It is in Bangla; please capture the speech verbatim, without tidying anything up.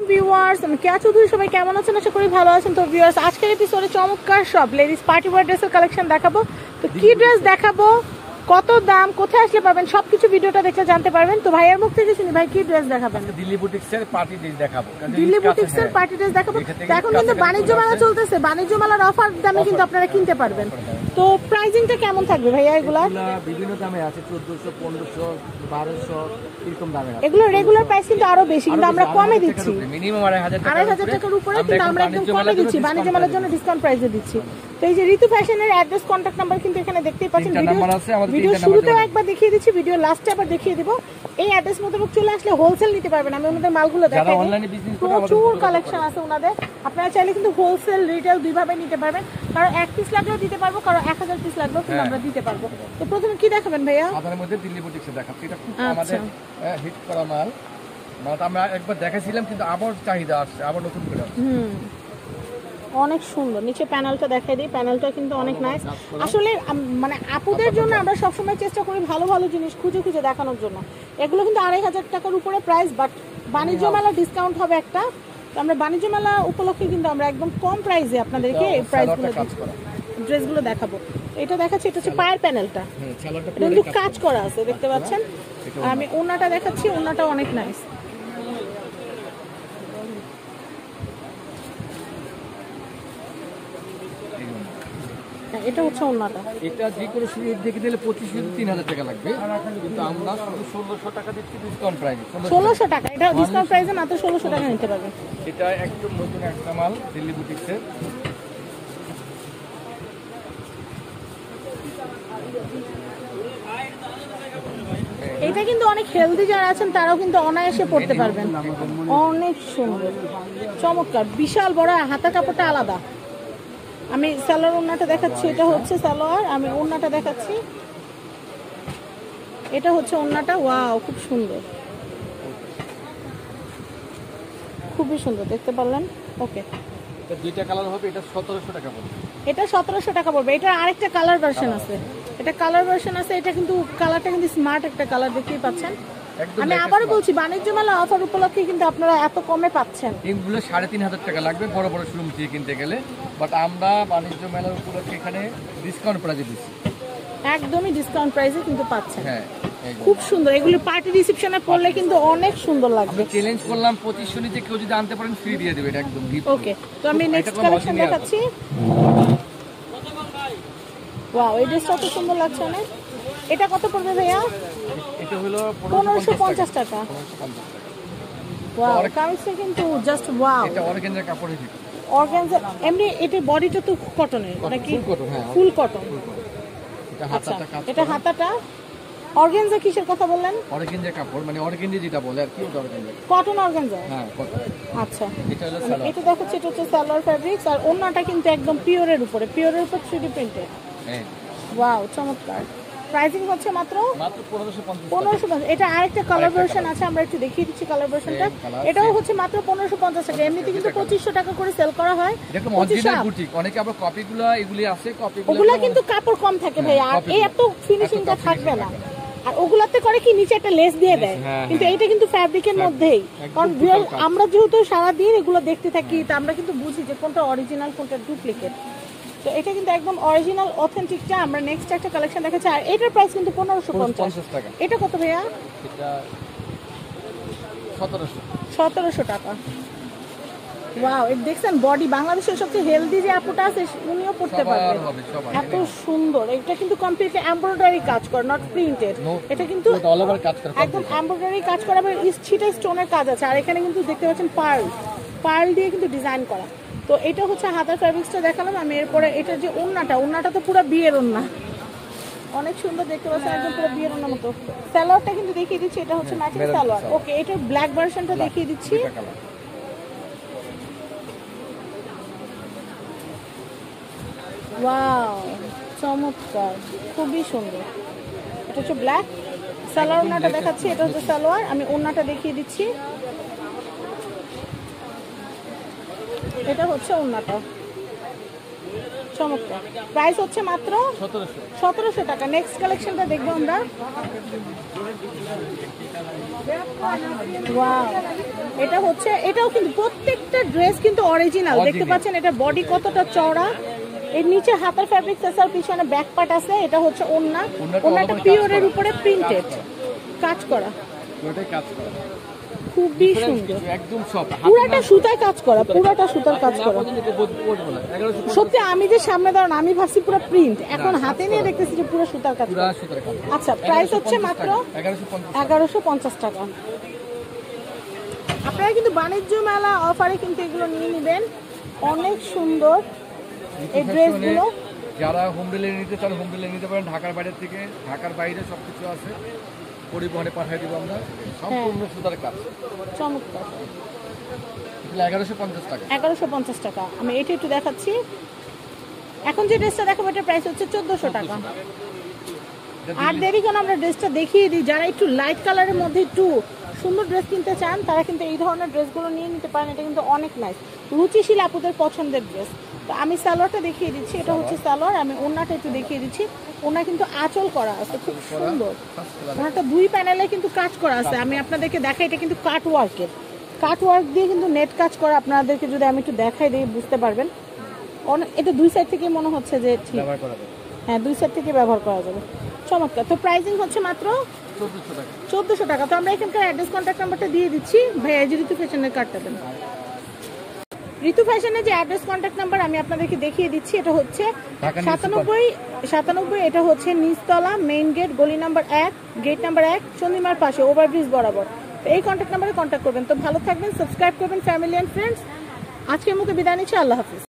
ভিউয়ার্স, আমি কেয়া চৌধুরী। সবাই কেমন আছেন? আশা করি ভালো আছেন। তো ভিউয়ার্স, আজকের এপিসোডে চমৎকার সব লেডিস পার্টি ওয়্যার ড্রেসের কালেকশন দেখাবো। তো কি ড্রেস দেখাবো, কত দাম, কোথায় আসলে পাবেন, সবকিছু ভিডিওটা দেখলে জানতে পারবেন। তো ভাইয়ের মুখ থেকে শুনি, ভাই কি ড্রেস দেখাবেন? দিল্লি বুটিক্সের পার্টি ড্রেস দেখাবো। দিল্লি বুটিক্সের পার্টি ড্রেস দেখাবো। তো এখন কিন্তু বাণিজ্য মেলা চলতেছে, বাণিজ্য মেলার অফার দামে কিন্তু আপনারা কিনতে পারবেন। তো প্রাইসিংটা কেমন থাকবে ভাইয়া? এগুলা বিভিন্ন দামে আছে, চোদ্দশো, পনেরোশো, বারোশো এরকম দামে আছে। এগুলো রেগুলার প্রাইস কিন্তু আরো বেশি, কিন্তু আমরা কমে দিচ্ছি। মিনিমাম আড়াই হাজার আড়াই হাজার টাকার উপরে কিন্তু আমরা একদম কমে দিচ্ছি, বাণিজ্য মেলার জন্য ডিসকাউন্ট প্রাইসে দিচ্ছি। তো এই যে ঋতু ফ্যাশনের অ্যাড্রেস, কন্ট্যাক্ট নাম্বার কিন্তু এখানে দেখতেই পাচ্ছেন। ভিডিও শুরুতেও একবার দেখিয়ে দিচ্ছি, ভিডিও লাস্টে আবার দেখিয়ে দিব। এই অ্যাড্রেস মোতাবেক চলে আসলে হোলসেল নিতে পারবেন। আমি ওনাদের মালগুলো দেখাই দিই, প্রচুর কালেকশন আছে ওনাদের। আপনারা চাইলে কিন্তু হোলসেল রিটেল দুইভাবে নিতে পারবেন। কারো এক পিস লাগলেও দিতে পারবো, কারো এক হাজার পিস লাগলেও কিন্তু আমরা দিতে পারবো। তো প্রথমে কি দেখাবেন ভাইয়া? আমাদের মধ্যে দিল্লি বুটিক্সে দেখাচ্ছি। এটা খুব আমাদের হিট করা মাল, মানে আমরা একবার দেখাইছিলাম কিন্তু আবার চাহিদা আসছে, আবার নতুন করে আসছে। হুম, অনেক সুন্দর। নিচে প্যানেলটা দেখাই দিই, প্যানেলটা কিন্তু অনেক নাইস। আসলে মানে আপুদের জন্য আমরা সবসময় চেষ্টা করি ভালো ভালো জিনিস খুঁজে খুঁজে দেখানোর জন্য। এগুলো কিন্তু আড়াই হাজার টাকার উপরে প্রাইস, বাট বাণিজ্য মেলা ডিসকাউন্ট হবে একটা। তো আমরা বাণিজ্য মেলা উপলক্ষে কিন্তু আমরা একদম কম প্রাইসে আপনাদেরকে এই প্রাইসগুলো ড্রেসগুলো দেখাবো। এটা দেখাচ্ছি, এটা হচ্ছে পায়ের প্যানেলটা, এটা কিন্তু কাজ করা আছে, দেখতে পাচ্ছেন। আমি ওড়নাটা দেখাচ্ছি, ওড়নাটা অনেক নাইস। এটা হচ্ছে ওড়নাটা। এটা যে কোনো শুরু দেখে দিলে পঁচিশ থেকে তিন হাজার টাকা লাগবে, কিন্তু আমরা শুধু ষোলোশো টাকা দিচ্ছি ডিসকাউন্ট প্রাইস। ষোলোশো টাকা, এটা ডিসকাউন্ট প্রাইসে মাত্র ষোলোশো টাকা নিতে পারবেন। এটা একদম নতুন একটা মাল দিল্লি বুটিক্সের। এটা কিন্তু অনেক হেলদি যারা আছেন তারাও কিন্তু অনায়াসে পড়তে পারবেন। অনেক সুন্দর, চমৎকার, বিশাল বড়, হাতা কাপড়টা আলাদা। আমি সালোয়ার ওড়নাটা দেখাচ্ছি, এটা হচ্ছে সালোয়ার। আমি ওড়নাটা দেখাচ্ছি, এটা হচ্ছে ওড়নাটা। ওয়াও, খুব সুন্দর, খুবই সুন্দর, দেখতে পারলেন। ওকে, এটা দুইটা কালার হবে, এটা সতেরোশো টাকা পড়বে। এটা সতেরোশো টাকা পড়বে। এটা আরেকটা কালার ভার্সন আছে, এটা কালার ভার্সন আছে। এটা কিন্তু কালারটা কিন্তু স্মার্ট একটা কালার, দেখতেই পাচ্ছেন। আমি আবারও বলছি, বাণিজ্য মেলা অফার উপলক্ষে কিন্তু আপনারা এত কমে পাচ্ছেন। এগুলো সাড়ে তিন হাজার টাকা লাগবে বড় বড় শোরুম থেকে কিনতে গেলে, বাট আমরা বাণিজ্য মেলার উপলক্ষে এখানে ডিসকাউন্ট প্রাইসে দিচ্ছি, একদমই ডিসকাউন্ট প্রাইসে কিন্তু পাচ্ছেন। হ্যাঁ, খুব সুন্দর। এগুলো পার্টি রিসেপশনে পরলে কিন্তু অনেক সুন্দর লাগবে। আমি চ্যালেঞ্জ করলাম পঁচিশশো নিচে কেউ যদি আনতে পারেন ফ্রি দিয়ে দেবে, এটা একদম গিফট। ওকে, তো আমি নেক্সট কালেকশন দেখাচ্ছি। ওয়াও, এই ড্রেসটা তো সুন্দর লাগছে অনেক। এটা কত পড়বে ভাইয়া? এটা হলো পনেরোশো পঞ্চাশ টাকা। ওয়াও, কামিজটা কিন্তু জাস্ট ওয়াও। এটা অর্গানজার কাপড়ের ভিতর, অর্গানজা। এমনি এটা বডিটা তো কটনের নাকি? Full cotton. হ্যাঁ, ফুল কটন। এটা হাতাটা কাজ, এটা হাতাটা অর্গানজা। কিসের কথা বললেন? অর্গানজার কাপড়, মানে অর্গানজা যেটা বলে আর কি, ওটা অর্গানজা, কটন অর্গানজা। হ্যাঁ কটন। আচ্ছা, এটা হলো সালোয়ার। এটা দেখাচ্ছি, এটা হচ্ছে সালোয়ার ফ্যাব্রিক্স। আর ওড়নাটা কিন্তু একদম পিওরের উপরে, পিওরের উপর থ্রি ডি প্রিন্টেড। হ্যাঁ, ওয়াও, চমৎকার। প্রাইসিং হচ্ছে মাত্র মাত্র পনেরোশো পঞ্চাশ। পনেরোশো পঞ্চাশ। এটা আরেকটা কালার ভার্সন আছে, আমরা একটু দেখিয়ে দিচ্ছি কালার ভার্সনটা। এটাও হচ্ছে মাত্র পনেরোশো পঞ্চাশ টাকা। এমনিতে কিন্তু পঁচিশশো টাকা করে সেল করা হয়। এরকম অরিজিনাল বুটিক, অনেকে আবার কপিগুলো এগুলি আছে, কপিগুলো ওগুলা কিন্তু কাপড় কম থাকে ভাই, আর এই এত ফিনিশিংটা থাকবে না। আর ওগুলাতে করে কি নিচে একটা লেস দিয়ে দেয়, কিন্তু এইটা কিন্তু ফ্যাব্রিকের মধ্যেই। কারণ আমরা যেহেতু সারাদিন এগুলো দেখতে থাকি, তা আমরা কিন্তু বুঝি যে কোনটা অরিজিনাল কোনটা ডুপ্লিকেট। তো এটা কিন্তু একদম অরিজিনাল অথেন্টিকটা। আমরা নেক্সট একটা কালেকশন দেখাচ্ছি, আর এটার প্রাইস কিন্তু পনেরোশো পঞ্চাশ টাকা। এটা কত ভাইয়া? এটা সতেরোশো সতেরোশো টাকা। ওয়াও, এটা দেখছেন বডি, বাংলাদেশের সবচেয়ে হেলদি যে আপুটা আছে উনিও পড়তে পারবে, এত সুন্দর। এটা কিন্তু কমপ্লিটলি এমব্রয়ডারি কাজ করা, নট প্রিন্টেড। এটা কিন্তু একদম এমব্রয়ডারি কাজ করা, আবার ছিটা স্টোনের কাজ আছে। আর এখানে কিন্তু দেখতে পাচ্ছেন পার্ল, পার্ল দিয়ে কিন্তু ডিজাইন করা। তো এটা হচ্ছে হাতার ফ্যাব্রিক্সটা দেখালাম আমি। এরপরে এটা যে ওড়নাটা, ওড়নাটা তো পুরো বিয়ের ওড়না, অনেক সুন্দর দেখতে পাচ্ছেন, একদম পুরো বিয়ের ওড়নার মতো। সালোয়ারটা কিন্তু দেখিয়ে দিচ্ছি, এটা হচ্ছে ম্যাচিং সালোয়ার। ওকে, এটার ব্ল্যাক ভার্সনটা দেখিয়ে দিচ্ছি। ওয়াও, চমৎকার, খুবই সুন্দর। এটা হচ্ছে ব্ল্যাক সালোয়ার। ওড়নাটা দেখাচ্ছি, এটা হচ্ছে সালোয়ার। আমি ওড়নাটা দেখিয়ে দিচ্ছি, এটা হচ্ছে ওড়নাটা। চমৎকার। প্রাইস হচ্ছে মাত্র সতেরোশো সতেরোশো টাকা। নেক্সট কালেকশনটা দেখবো আমরা। ওয়াও, এটা হচ্ছে, এটাও কিন্তু প্রত্যেকটা ড্রেস কিন্তু অরিজিনাল। দেখতে পাচ্ছেন এটা বডি কতটা চওড়া, এর নিচে হাতের ফ্যাব্রিক আছে, পিছনে ব্যাক পার্ট আছে। এটা হচ্ছে ওড়না, ওড়নাটা পিওরের উপরে প্রিন্টেড কাজ করা, কাজ করা খুবই সুন্দর, একদম সব পুরাটা সুতায় কাজ করা, পুরাটা সুতার কাজ করা। সত্যি আমি যে সামনে দাঁড়ান আমি ভাবছি পুরো প্রিন্ট, এখন হাতে নিয়ে দেখতেছি যে পুরো সুতার কাজ করা। আচ্ছা, প্রাইস হচ্ছে মাত্র এগারোশো পঞ্চাশ টাকা। আপনারা কিন্তু বাণিজ্য মেলা অফারে কিন্তু এগুলো নিয়ে নেবেন, অনেক সুন্দর এই ড্রেসগুলো। যারা হোম ডেলিভারি নিতে চান হোম ডেলিভারি নিতে পারেন, ঢাকার বাইরে থেকে, ঢাকার বাইরে সবকিছু আছে, পরিবহনে পাঠিয়ে দিব আমরা, সম্পূর্ণ সুতার কাজ। চমৎকার, এগারোশো পঞ্চাশ টাকা। এগারোশো পঞ্চাশ টাকা। আমি এটা একটু দেখাচ্ছি। এখন যে ড্রেসটা দেখাবো এটার প্রাইস হচ্ছে চোদ্দশো টাকা। আর দেরি কেন, আমরা ড্রেসটা দেখিয়ে দিই। যারা একটু লাইট কালারের মধ্যে একটু সুন্দর ড্রেস কিনতে চান তারা কিন্তু এই ধরনের ড্রেসগুলো নিয়ে নিতে পারেন। এটা কিন্তু অনেক নাইস, রুচিশীল আপুদের পছন্দের ড্রেস। তো আমি সালোয়ারটা দেখিয়ে দিচ্ছি, এটা হচ্ছে সালোয়ার। আমি ওড়নাটা একটু দেখিয়ে দিচ্ছি। ওড়না কিন্তু আঁচল করা আছে, খুব সুন্দর। ওড়নাটা দুই প্যানেলে কিন্তু কাজ করা আছে। আমি আপনাদেরকে দেখাই, এটা কিন্তু কাট ওয়ার্কের, কাট ওয়ার্ক দিয়ে কিন্তু নেট কাজ করা। আপনাদেরকে যদি আমি একটু দেখাই দিই বুঝতে পারবেন। এটা দুই সাইড থেকে মনে হচ্ছে যে ঠিক, হ্যাঁ দুই সাইড থেকে ব্যবহার করা যাবে। চমৎকার। তো প্রাইসিং হচ্ছে মাত্র চোদ্দশো টাকা। তো আমরা এখানকার অ্যাড্রেস কন্ট্যাক্ট নাম্বারটা দিয়ে দিচ্ছি। ভাইয়া যে ঋতু ফ্যাশনের কার্ডটা দেন। ঋতু ফ্যাশনের যে অ্যাড্রেস কন্ট্যাক্ট নাম্বার আমি আপনাদেরকে দেখিয়ে দিচ্ছি, এটা হচ্ছে সাতানব্বই সাতানব্বই এটা হচ্ছে নিচতলা, মেইন গেট, গলি নাম্বার এক, গেট নাম্বার এক, চন্দ্রিমার পাশে, ওভারব্রিজ বরাবর। তো এই কন্ট্যাক্ট নাম্বারে কন্ট্যাক্ট করবেন। তো ভালো থাকবেন, সাবস্ক্রাইব করবেন ফ্যামিলি অ্যান্ড ফ্রেন্ডস। আজকের মতো বিদায় নিচ্ছি, আল্লাহ হাফিজ।